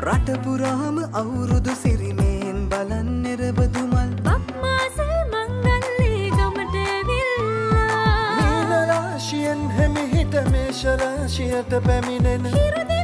රටපුරාම අවුරුදු සිරිමයෙන් බලන් නිරබදු මල් බක්මාසල් මංගල්ලේ ගමට ඇවිල්ලා නීල රාශියෙන් හැමිහිට මේෂ රාශියට පැමිණෙන හිරුදේ